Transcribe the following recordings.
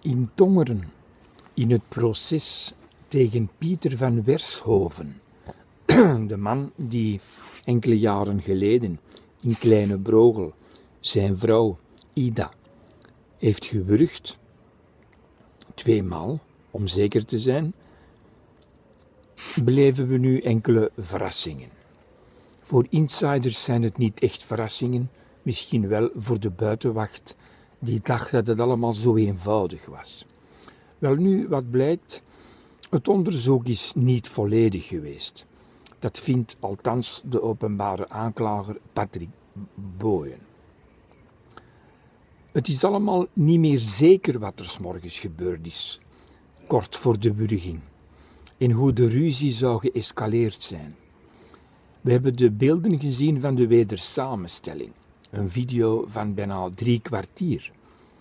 In Tongeren, in het proces tegen Pieter van Wershoven, de man die enkele jaren geleden in Kleine Brogel zijn vrouw Ida heeft gewurgd, 2 maal, om zeker te zijn, beleven we nu enkele verrassingen. Voor insiders zijn het niet echt verrassingen, misschien wel voor de buitenwacht die dacht dat het allemaal zo eenvoudig was. Welnu, wat blijkt, het onderzoek is niet volledig geweest. Dat vindt althans de openbare aanklager Patrick Boyen. Het is allemaal niet meer zeker wat er 's morgens gebeurd is, kort voor de wurging, en hoe de ruzie zou geëscaleerd zijn. We hebben de beelden gezien van de wedersamenstelling, een video van bijna 3 kwartier.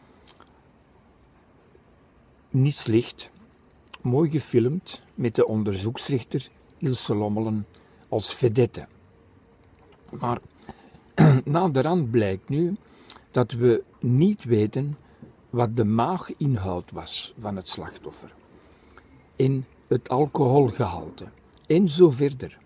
Niet slecht, mooi gefilmd met de onderzoeksrechter Ilse Lommelen als vedette. Maar naderhand blijkt nu dat we niet weten wat de maaginhoud was van het slachtoffer en het alcoholgehalte en zo verder.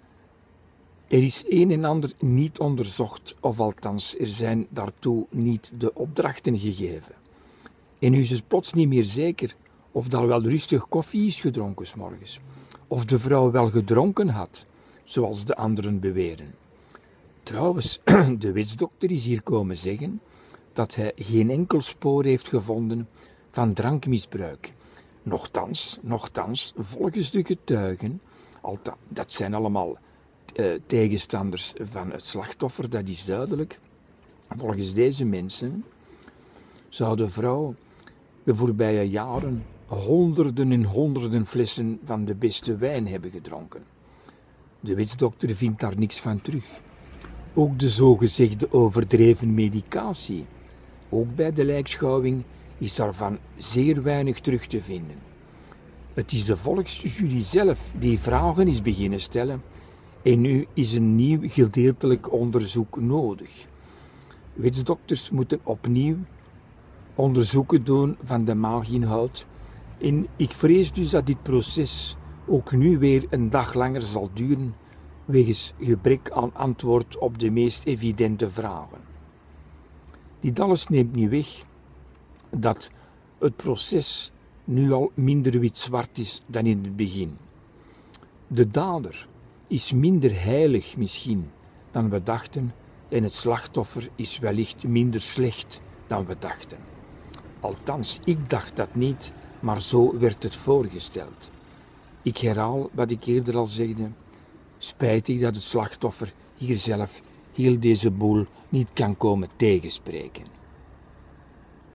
Er is een en ander niet onderzocht, of althans er zijn daartoe niet de opdrachten gegeven. En nu is het plots niet meer zeker of dat wel rustig koffie is gedronken 's morgens, of de vrouw wel gedronken had, zoals de anderen beweren. Trouwens, de wetsdokter is hier komen zeggen dat hij geen enkel spoor heeft gevonden van drankmisbruik. Nochtans, volgens de getuigen, dat zijn allemaal tegenstanders van het slachtoffer, dat is duidelijk. Volgens deze mensen zou de vrouw de voorbije jaren honderden en honderden flessen van de beste wijn hebben gedronken. De wetsdokter vindt daar niks van terug. Ook de zogezegde overdreven medicatie, ook bij de lijkschouwing, is daarvan zeer weinig terug te vinden. Het is de volksjury zelf die vragen is beginnen stellen en nu is een nieuw gedeeltelijk onderzoek nodig. Wetsdokters moeten opnieuw onderzoeken doen van de maaginhoud en ik vrees dus dat dit proces ook nu weer een dag langer zal duren wegens gebrek aan antwoord op de meest evidente vragen. Dit alles neemt niet weg dat het proces nu al minder wit-zwart is dan in het begin. De dader is minder heilig misschien dan we dachten en het slachtoffer is wellicht minder slecht dan we dachten. Althans, ik dacht dat niet, maar zo werd het voorgesteld. Ik herhaal wat ik eerder al zegde. Spijtig dat het slachtoffer hier zelf heel deze boel niet kan komen tegenspreken.